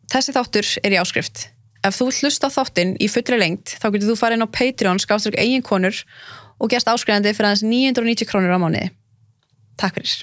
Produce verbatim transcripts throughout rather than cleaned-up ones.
Þessi þáttur er í áskrift. Ef þú vilt hlusta á þáttinn í fullri lengd, þá getur þú farið inn á Patreon skástrík Eigin Konur og gerst áskrifandi fyrir aðeins níu hundruð og níutíu krónur á mánuði. Takk fyrir.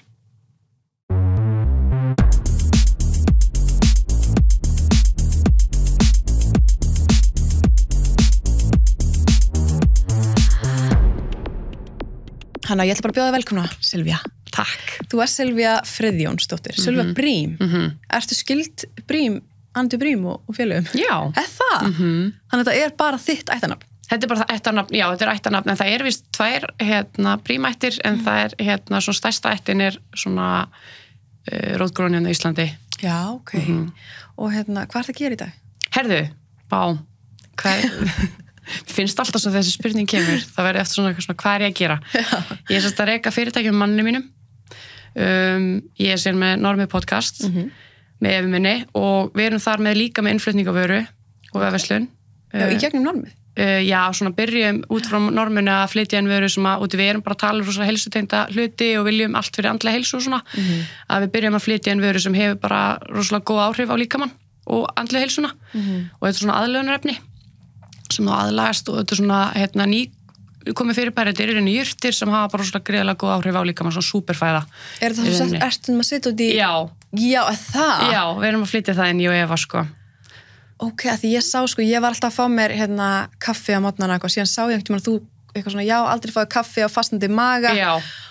Hanna, ég ætla bara að bjóða velkomna, Sylvía. Takk. Þú ert Sylvía Friðjónsdóttir, mm-hmm. Sylvía Briem. Mm-hmm. Ertu skyld Briem, Andi Briem og, og félögum? Já. Er það? Mm-hmm. Þannig að þetta er bara þitt ættarnafn? Þetta er bara ættarnafn, já, þetta er ættarnafn, en það er vist tvær hérna, Briem-ættir, en mm. það er hérna, svona stærsta ættin er svona uh, rótgrónin á Íslandi. Já, ok. Mm-hmm. Og hérna, hvað er það að gera í dag? Herðu, bá, hvað finnst alltaf svo þessi spurning kemur, það verður eftir svona, svona hvað er ég að gera? Já. Ég er sérst að reka fyrirtæki með manninu mínum, um, ég er sér með Normið podcast mm-hmm. með efi minni og við erum þar með líka með innflutning á vöru og vefverslun. Já, í gegnum Normið? Uh, já, svona byrjum út frá Norminu að flytja inn vöru sem að, út við erum bara að tala um svona heilsutengda hluti og viljum allt fyrir andlega heilsu og svona, mm-hmm. að við byrjum að flytja inn vöru sem hefur bara rosalega góð áhrif á líkamann og andlega heilsuna mm-hmm. og þetta er svona aðlögunarefni sem þú aðlagast og þetta er svona hérna, ný komið fyrirbæri, þetta eru jurtir sem hafa bara svona greiðlega góð áhrif á líkamann, svona súperfæða. Er það svo sett, ertum að setja út í... Já. Já, það? Já, við erum að flytja það inn, ég og Eva, sko. Ok, því ég sá, sko, ég var alltaf að fá mér hérna kaffi á mótnana eitthvað, síðan sá ég einhvern veginn að þú eitthvað svona, já, aldrei fáið kaffi á fastandi maga. Já.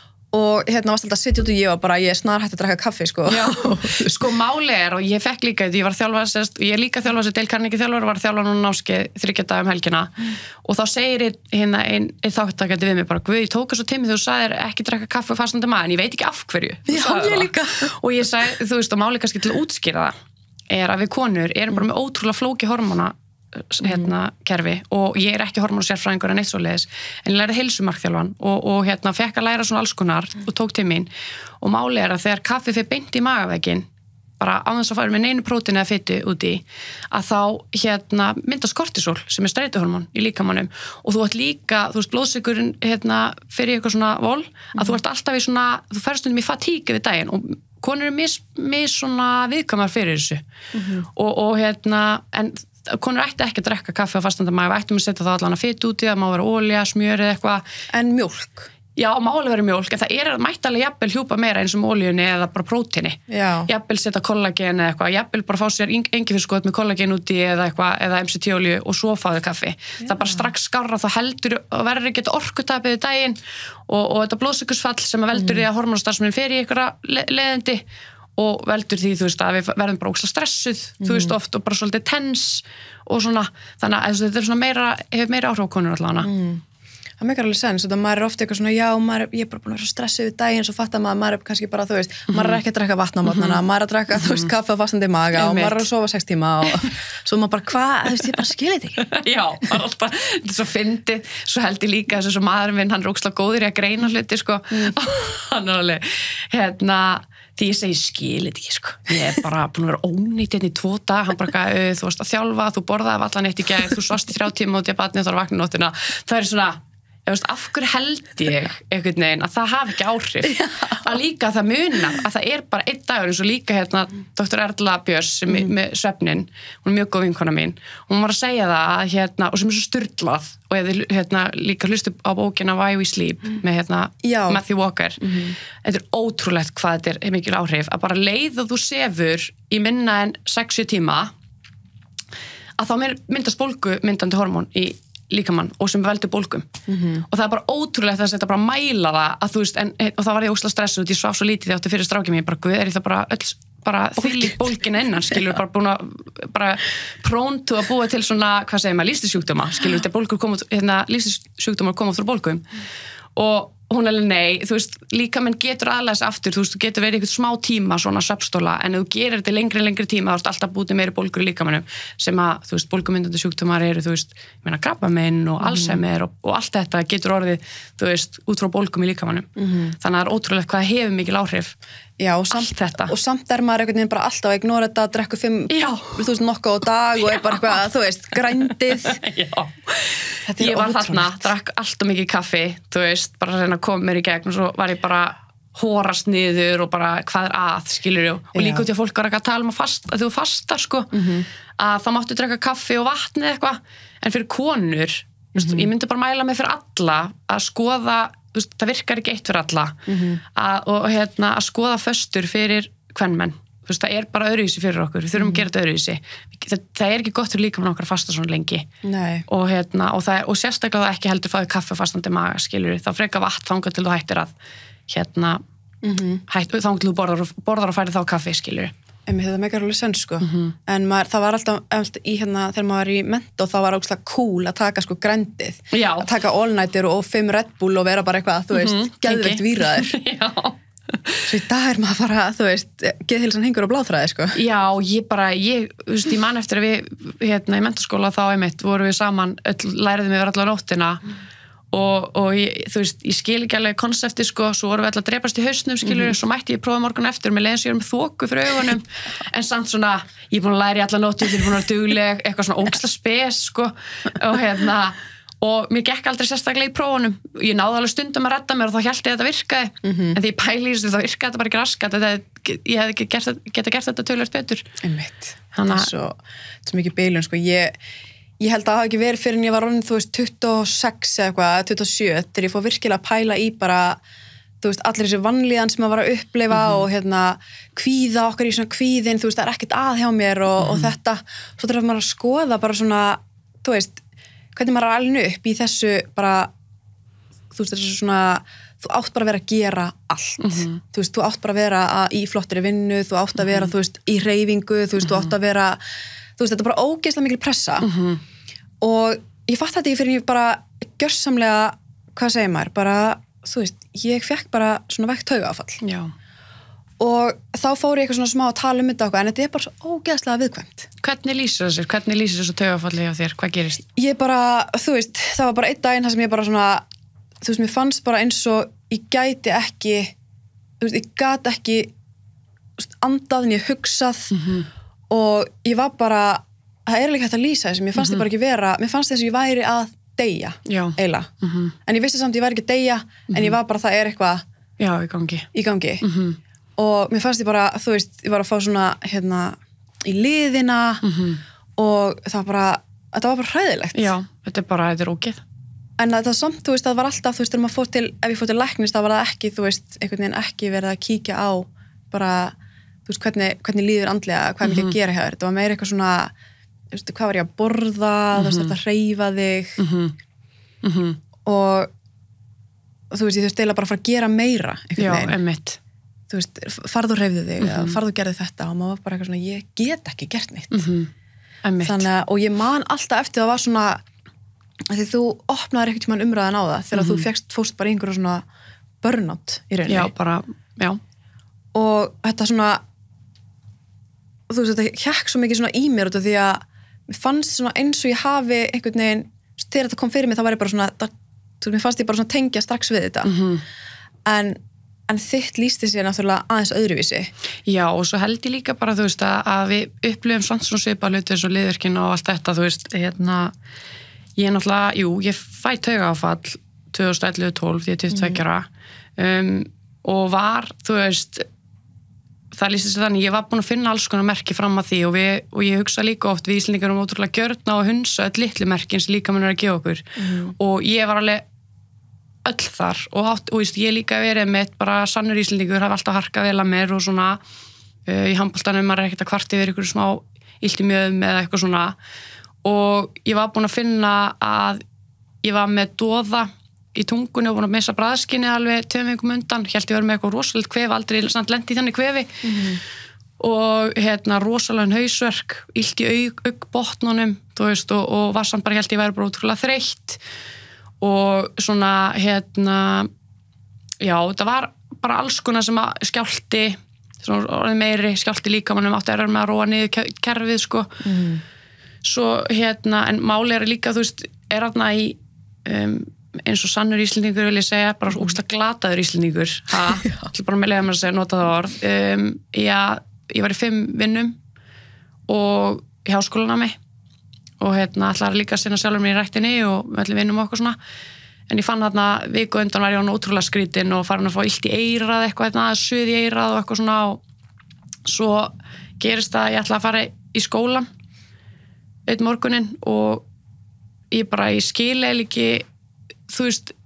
Og hérna varst alltaf að sitja út og ég var bara, ég er snar hægt að drekka kaffi, sko. Já, sko máli er, og ég fekk líka þetta, ég var þjálfari, sérst, ég er líka þjálfari sem Dale Carnegie þjálfari og var þjálfari núna námskeið þriggja daga um helgina mm. og þá segir hérna einn ein þáttakandi við mig bara, Guð, ég tók þessu tími þegar þú sagðir ekki drekka kaffi á fastandi maga, en ég veit ekki af hverju. Já, ég líka. Og ég sagði, þú veist, og máli kannski til að útskýra það, er að við konur erum bara með ótrúlega flóki hormóna hérna kerfi og ég er ekki hormónasérfræðingur en eitt svoleiðis en ég lærði heilsumarkþjálfan og, og hérna fekk að læra svona alls konar og tók til mín og máli er að þegar kaffi fyrir beint í magavegginn bara á þess að fara með neinu prótíni eða fitu úti að þá hérna myndast kortisol sem er streituhormón í líkamannum og þú ert líka, þú veist blóðsykurinn hérna fyrir eitthvað svona vol að mm. þú ert alltaf í svona, þú ferð stundum í fatíku við daginn og konur er mis, mis svona viðkvæmar fyrir þessu mm-hmm. og, og hérna en konur ætti ekki að drekka kaffi á fastandi maga, við ættum að setja það allan að fitu úti, það má vera olía, smjör eða eitthvað. En mjólk? Já, má alveg vera mjólk, en það er mættalega jafnvel hjúpa meira eins og olíunni eða bara prótíni. Já. Jafnvel setja kollagen eða eitthvað, jafnvel bara fá sér engiferskot með kollagen úti eða eitthvað, eða M C T-olíu og svo fáðu kaffi. Já. Það bara strax skárra, þá heldur og verður ekki orkutapið í daginn og, og þetta blóðsykursfall sem veldur mm. því að hormónastarfsemin fer í einhverja le- leiðindi og veldur því, þú veist, að við verðum bara ógeðslega stressuð, mm. þú veist, oft og bara svolítið tens og svona, þannig að þetta er svona meira, hefur meira áhrif á konur allavega. Mm. Það meikar alveg sens, þetta maður er ofta eitthvað svona, já, maður er, ég er bara búin að vera svo stressuð við daginn, svo fattar maður, maður er kannski bara, þú veist, mm. maður er ekki að drekka vatn á mótnana, mm. maður er að drekka, þú veist, kaffi á fastandi maga og maður er að sofa sex tíma og svo maður bara, hvað, þú veist, ég bara skil þetta ekki. Já, maður er alltaf, þetta er svo fyndið, svo held ég líka þessu svo maðurinn minn, hann er ógeðslega góður í að greina hluti, sko, mm. hann er alveg, hérna, því ég segi skil þetta ekki, sko. Ég er bara búin að vera ónýtt hérna í tvo dag, hann bara, þú varst að þjálfa, þú borðaði allan eitt í gær, þú svast í þrjá tíma út í að batni og þú var vakna nóttina. Það er svona, ég veist, af hverju held ég einhvern veginn að það hafi ekki áhrif. Já. Að líka það munar, að það er bara einn dagur eins og líka hérna doktor Erla Björns mm. með svefnin, hún er mjög góð vinkona mín, hún var að segja það að hérna, og sem er svo sturlað og ég hérna líka hlustu á bókina Why We Sleep mm. með hérna Já. Matthew Walker. Mm-hmm. Þetta er ótrúlegt hvað þetta er mikil áhrif, að bara leið og þú sefur í minna en sex sjö tíma að þá myndast bólgumyndandi hormón í líkamann og sem veldur bólgum mm-hmm. og það er bara ótrúlegt að þetta bara mæla það að þú veist, en, og það var ég óslega stressuð ég svaf svo lítið þegar átti fyrir strákið mér bara, guð, er ég það bara öll, bara þvílík bólgin innan, skilur, bara búin að bara prone to að búa til svona, hvað segir maður, lýstisjúkdóma, skilur, þetta bólgur koma hérna, lýstisjúkdómar koma frá bólgum og hún er alveg nei, þú veist, líka menn getur aðlæðis aftur, þú veist, þú getur verið eitthvað smá tíma svona svefnstóla, en ef þú gerir þetta lengri lengri tíma, þá ert alltaf bútið meiri bólgur í líkamannum sem að, þú veist, bólgumyndandi sjúkdómar eru, þú veist, ég meina krabbamein og Alzheimer og, og allt þetta getur orðið, þú veist, út frá bólgum í líkamannum. Mm-hmm. Þannig að það er ótrúlegt hvað hefur mikil áhrif. Já, og samt, og samt er maður einhvern veginn bara alltaf að ignora þetta, drekku fimm, þú veist, nokkuð á dag og er bara eitthvað, þú veist, grændið. Já, ég var þarna, drakk alltaf mikið kaffi, þú veist, bara að reyna að koma mér í gegn og svo var ég bara hórast niður og bara hvað er að, skilur og Já. líka út í að fólk var ekki að tala um að, fast, að þú fastar, sko, Mhm. að það máttu drekka kaffi og vatni eða eitthvað, en fyrir konur, þú veist, ég myndi bara mæla mig fyrir alla að skoða, þú veist, það virkar ekki eitt fyrir alla, Mhm. að, og hérna, að skoða föstur fyrir kvenmenn, þú veist, það er bara öðruvísi fyrir okkur, við þurfum að gera þetta öðruvísi, það, það er ekki gott fyrir líkamann okkar að fasta svona lengi. Nei. Og, hérna, og, það, og sérstaklega það ekki heldur fáið kaffi fastandi maga, skilur þá frekar vatn þangað til þú hættir að hérna, Mhm. hætt, þangað til þú borðar, og- borðar og færi þá kaffi, skilur Emi, þetta meikar alveg senn, sko. Mhm. En maður, það var alltaf, alltaf í hérna, þegar maður var í mentó, þá var ógeðslega cool að taka sko grændið. Já. Að taka all-nighter og, og fimm Red Bull og vera bara eitthvað, þú veist, Mhm, geðveikt tengi. víraður. Já. Svo í dag er maður bara, þú veist, geðhilsan hengur á bláþræði, sko. Já, ég bara, ég, þú veist, ég man eftir að við, hérna, í menntaskóla þá einmitt, vorum við saman, öll, læriðum við allar nóttina og, og ég, þú veist, ég skil ekki alveg konsepti, sko, svo vorum við allar að drepast í hausnum, skilur, svo mætti ég prófa morgun eftir, með leiðin sér með þoku fyrir augunum, en samt svona, ég er búin að læra í allar nóttina, ég er búin að vera dugleg, eitthvað svona ógeðslega spes, sko, og hérna, og mér gekk aldrei sérstaklega í prófunum, ég náði alveg stundum að redda mér og þá hélt ég að þetta virkaði, Mhm. en því ég pæli í þessu þá virkaði þetta bara ekki raskat, þetta, ég hefði ekki gert, geta gert þetta tölvöld betur. Einmitt. Hanna- Það er svo, það er svo mikið bilun, sko. Ég, ég held að það hafi ekki verið fyrir en ég var orðin, þú veist, tuttugu og sex eða eitthvað, tuttugu og sjö, þegar ég fór virkilega að pæla í bara, þú veist, allir þessi vanlíðan sem maður var að upplifa og hérna, kvíða okkar í svona kvíðin, þú veist, það er ekkert að hjá mér og, og þetta, svo þarf maður að skoða bara svona, þú veist, hvernig maður er alveg upp í þessu bara, þú veist, þessu svona, þú átt bara að vera að gera allt, þú veist, þú átt bara að vera að, í flottri vinnu, þú átt að vera, þú veist, í hreyfingu, þú veist, þú átt að vera, þú veist, þetta er bara ógeðslega mikil pressa og ég fatt þetta ekki fyrir en ég bara gjörsamlega, hvað segir maður, bara, þú veist, ég fekk bara svona veikt taugaáfall Já. og þá fór ég eitthvað svona smá að tala um þetta okkur, en þetta er bara svo ógeðslega viðkvæmt. Hvernig lýsir þessu? Hvernig lýsir þessu taugafalli hjá þér? Hvað gerist? Ég bara, þú veist, það var bara einn daginn þar sem ég bara svona, þú veist, mér fannst bara eins og ég gæti ekki, þú veist, ég gat ekki þú veist, andað en ég hugsað Mhm. og ég var bara, það er alveg hægt að lýsa þessu, mér fannst ég bara ekki vera, mér fannst þess að ég væri að deyja, Já. eiginlega. Mhm. En ég vissi samt að ég væri ekki að deyja, en ég var bara, það er eitthvað Já, í gangi. í gangi. Mhm. Og mér fannst ég bara, þú veist, ég var að fá svona, hérna, í liðina Mhm. og það var bara, þetta var bara hræðilegt. Já, þetta er bara, þetta er ógeð. En það samt, þú veist, það var alltaf, þú veist, þegar maður fór til, ef ég fór til læknis, það var það ekki, þú veist, einhvern veginn ekki verið að kíkja á bara, þú veist, hvernig, hvernig líður andlega, hvað er mikið að gera hjá þér. Þetta var meira eitthvað svona, þú veist, hvað var ég að borða, þú veist, þetta hreyfa þig Mhm. Mhm. og, og þú veist, ég þurfti eiginlega bara að fara að gera meira, Já, einhvern veginn. einmitt. Þú veist, farðu og hreyfðu þig, eða farðu og gerðu þetta og maður var bara eitthvað svona, ég get ekki gert neitt. Mhm. Einmitt. Þannig að, og ég man alltaf eftir það var svona, að því þú opnaðir einhvern tímann umræðan á það þegar þú fékkst, fórst bara í einhverju svona burnout í rauninni. Já, bara, já. Og þetta svona, þú veist, þetta hjekk svo mikið svona í mér út af því að mér fannst svona eins og ég hafi einhvern veginn, þegar þetta kom fyrir mig þá var ég bara svona, það, þú veist, mér fannst ég bara svona tengja strax við þetta. Mhm. En, en þitt lýsti sér náttúrulega aðeins öðruvísi. Já, og svo held ég líka bara, þú veist, að, að við upplifum svona svona svipa hluti eins og liðverkin og allt þetta, þú veist, hérna, ég er náttúrulega, jú, ég fæ taugaáfall tvö þúsund og ellefu til tólf, því ég er tuttugu og tveggja ára, um, og var, þú veist, það lýsti sér þannig, ég var búin að finna alls konar merki fram að því og, við, og ég hugsa líka oft við Íslendingar um ótrúlega gjörna og hunsa öll litlu merkin sem líka munur að gefa okkur mm. og ég var alveg öll þar og, átt, og veist, ég líka verið með bara sannur Íslendingur, hafa alltaf harkað vel að mér og svona uh, í handboltanum maður er ekkert að kvarti yfir ykkur smá illt í mjöðum eða eitthvað svona og ég var búin að finna að ég var með doða í tungunni og búin að missa bragðskynið alveg tveim vikum undan, hélt ég verið með eitthvað rosalegt kvef, aldrei samt lent í þannig kvefi mm. og hérna rosalega hausverk, illt í aug, augbotnunum, þú veist, og, og var samt bara hélt ég verið bara útrúlega þreytt og svona hérna já, þetta var bara alls konar sem að skjálti svona orðið meiri, skjálti líka mannum átti erfið með að róa niður kerfið sko mm. svo hérna, en máli er líka, þú veist, er þarna í um, eins og sannur Íslendingur vil ég segja, bara mm. ógeðslega glataður Íslendingur ha, ætla bara með lega mér að segja, nota það orð um, ég, ég var í fimm vinnum og í háskólanami og hérna ætlaði líka að sinna sjálfur mér í ræktinni og öllum vinnum og okkur svona en ég fann þarna viku undan var ég án ótrúlega skrítin og farin að fá illt í eyrað eitthvað, eitthvað suð í eyrað og eitthvað svona og svo gerist það að ég ætla að fara í skólan einn morguninn og ég bara, ég skil eða ekki, þú veist,